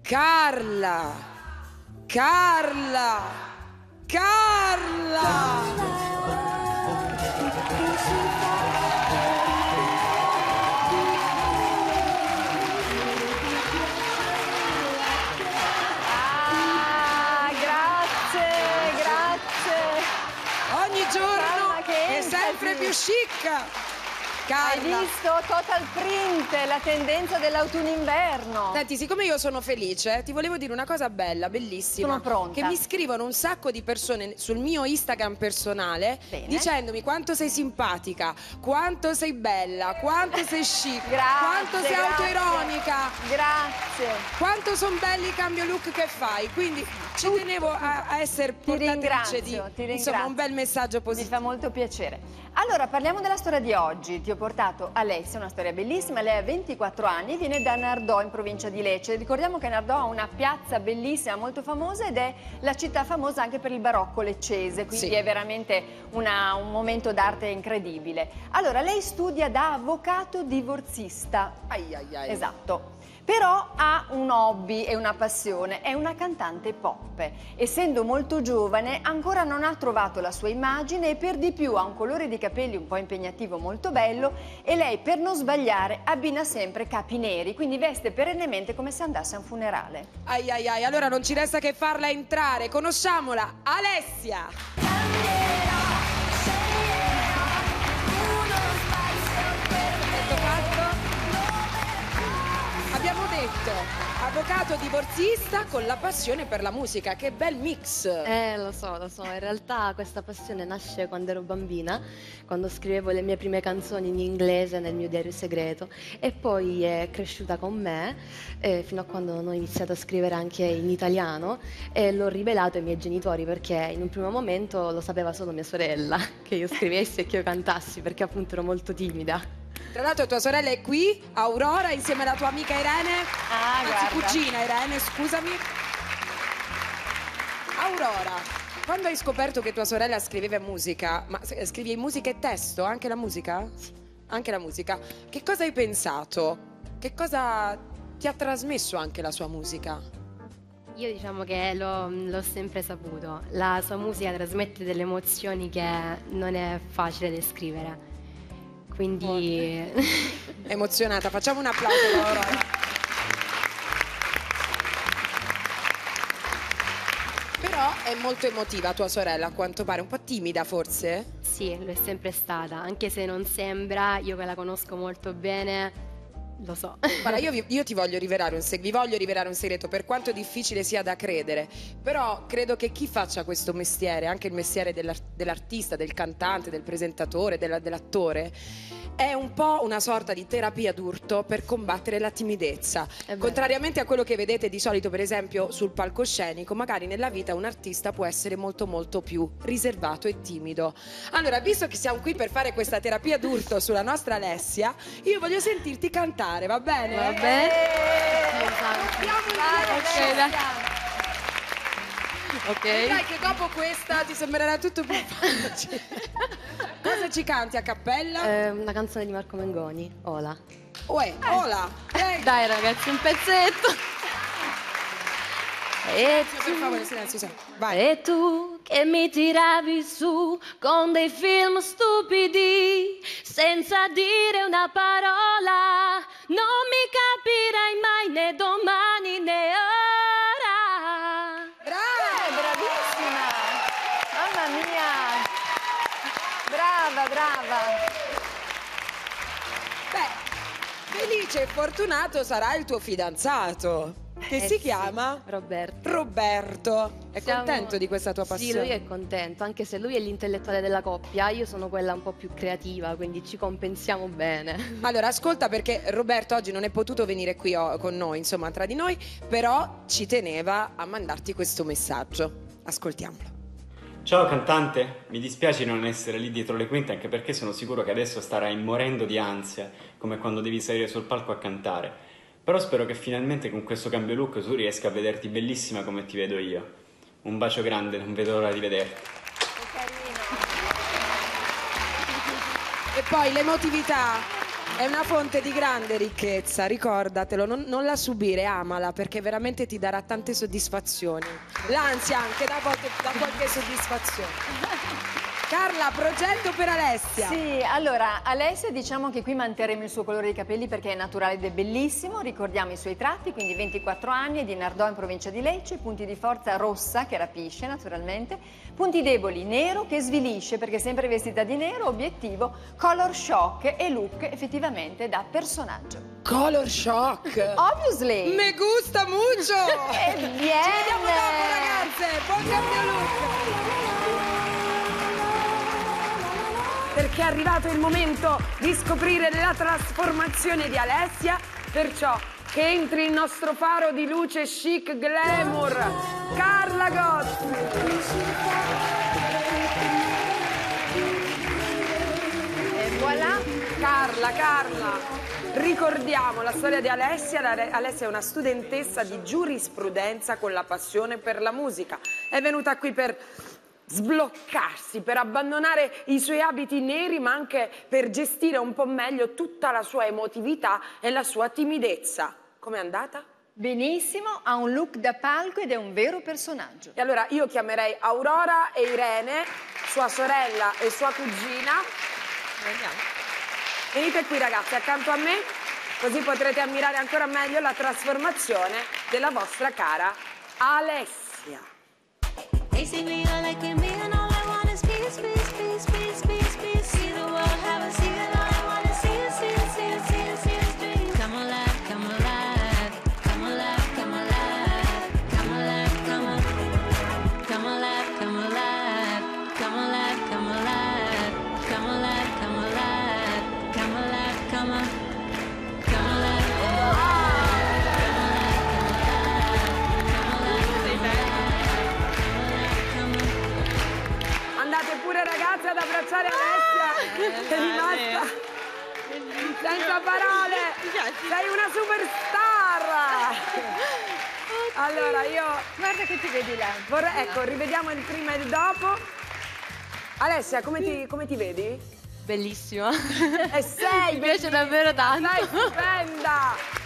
Carla, Carla, Carla. Ogni giorno è sempre più chic. Carla. Hai visto? Total print, la tendenza dell'autunno-inverno. Senti, siccome io sono felice, ti volevo dire una cosa bella, bellissima. Sono pronta. Che mi scrivono un sacco di persone sul mio Instagram personale. Bene. Dicendomi quanto sei simpatica, quanto sei bella, quanto sei chic, Grazie, quanto sei autoironica. Grazie. Quanto sono belli i cambio look che fai. Quindi ci tenevo a essere portatrice di insomma, un bel messaggio positivo. Mi fa molto piacere. Allora, parliamo della storia di oggi. Ti ho portato Alessia, una storia bellissima. Lei ha 24 anni, viene da Nardò in provincia di Lecce. Ricordiamo che Nardò ha una piazza bellissima, molto famosa, ed è la città famosa anche per il barocco leccese, quindi sì, è veramente un momento d'arte incredibile. Allora, lei studia da avvocato divorzista. Ai ai ai. Esatto. Però ha un hobby e una passione, è una cantante pop. Essendo molto giovane ancora non ha trovato la sua immagine e per di più ha un colore di capelli un po' impegnativo, molto bello, e lei per non sbagliare abbina sempre capi neri, quindi veste perennemente come se andasse a un funerale. Ai ai ai, allora non ci resta che farla entrare, conosciamola, Alessia! Abbiamo detto avvocato divorzista con la passione per la musica, che bel mix! Lo so, in realtà questa passione nasce quando ero bambina, quando scrivevo le mie prime canzoni in inglese nel mio diario segreto, e poi è cresciuta con me fino a quando non ho iniziato a scrivere anche in italiano, e l'ho rivelato ai miei genitori perché in un primo momento lo sapeva solo mia sorella, che io scrivessi e che io cantassi, perché appunto ero molto timida. Tra l'altro tua sorella è qui, Aurora, insieme alla tua amica Irene, anzi guarda. cugina Irene, scusami. Aurora, quando hai scoperto che tua sorella scriveva musica, ma scrivi musica e testo, anche la musica? Sì. Anche la musica. Che cosa hai pensato? Che cosa ti ha trasmesso anche la sua musica? Io diciamo che l'ho sempre saputo, la sua musica trasmette delle emozioni che non è facile descrivere. Quindi Emozionata, facciamo un applauso per Aurora. Però è molto emotiva tua sorella, a quanto pare, un po' timida forse? sì, lo è sempre stata, anche se non sembra, io che la conosco molto bene, lo so. Guarda, io ti voglio rivelare vi voglio rivelare un segreto, per quanto difficile sia da credere, però credo che chi faccia questo mestiere, anche il mestiere dell'artista, del cantante, del presentatore, dell'attore, è un po' una sorta di terapia d'urto per combattere la timidezza. Contrariamente a quello che vedete di solito, per esempio, sul palcoscenico, magari nella vita un artista può essere molto molto più riservato e timido. Allora, visto che siamo qui per fare questa terapia d'urto sulla nostra Alessia, io voglio sentirti cantare, va bene? Va bene? Ok. Dai che dopo questa ti sembrerà tutto più facile. Cosa ci canti a cappella? Una canzone di Marco Mengoni, Ola. Uè, Ola! Dai ragazzi, un pezzetto. Per favore, silenzio, sì. Vai. E tu che mi tiravi su con dei film stupidi, senza dire una parola, non mi capirai mai né domani né ora. Brava! Bravissima! Mamma mia! Brava, brava! Beh, felice e fortunato sarà il tuo fidanzato, che si Sì, chiama Roberto. Roberto. È contento di questa tua passione? Sì, lui è contento, anche se lui è l'intellettuale della coppia, io sono quella un po' più creativa, quindi ci compensiamo bene. Allora, ascolta, perché Roberto oggi non è potuto venire qui con noi, insomma, tra di noi, però ci teneva a mandarti questo messaggio. Ascoltiamolo. Ciao cantante, mi dispiace non essere lì dietro le quinte, anche perché sono sicuro che adesso starai morendo di ansia, come quando devi salire sul palco a cantare. Però spero che finalmente con questo cambio look tu riesca a vederti bellissima come ti vedo io. Un bacio grande, non vedo l'ora di vederti. Che carino! E poi l'emotività È una fonte di grande ricchezza, ricordatelo, non la subire, amala, perché veramente ti darà tante soddisfazioni. L'ansia anche dà qualche soddisfazione. Carla, progetto per Alessia. Sì, allora, Alessia diciamo che qui manterremo il suo colore di capelli perché è naturale ed è bellissimo. Ricordiamo i suoi tratti, quindi 24 anni, è di Nardò in provincia di Lecce, punti di forza rossa che rapisce naturalmente, punti deboli nero che svilisce perché è sempre vestita di nero, obiettivo color shock e look effettivamente da personaggio. Color shock. Obviously. Me gusta mucho. E viene. Ci vediamo dopo, ragazze. Buon cambio look. Perché è arrivato il momento di scoprire la trasformazione di Alessia, perciò che entri il nostro faro di luce chic glamour, Carla Gozzi. E voilà. Carla, ricordiamo la storia di Alessia. Alessia è una studentessa di giurisprudenza con la passione per la musica. È venuta qui per sbloccarsi, per abbandonare i suoi abiti neri, ma anche per gestire un po' meglio tutta la sua emotività e la sua timidezza. Com'è andata? Benissimo, ha un look da palco ed è un vero personaggio. E allora io chiamerei Aurora e Irene, sua sorella e sua cugina. Venite qui, ragazzi, accanto a me, così potrete ammirare ancora meglio la trasformazione della vostra cara Alessia. They see me all like me, and all I want is peace, peace, peace, peace, peace, peace. See the world have a seat, and all I want is see it, see it, see it, see it, see it, dream. Come alive, come alive, come alive, come alive, come alive, come on, come alive, come alive, come alive, come alive, come alive, come alive, come alive, come on, come alive. Andate pure, ragazzi, ad abbracciare Alessia, che è rimasta senza parole. Sei una superstar. Allora io Guarda che ti vedi là. vorrei, ecco, rivediamo il prima e il dopo. Alessia, come ti vedi? Bellissima. E sei Mi piace davvero tanto. Sei stupenda.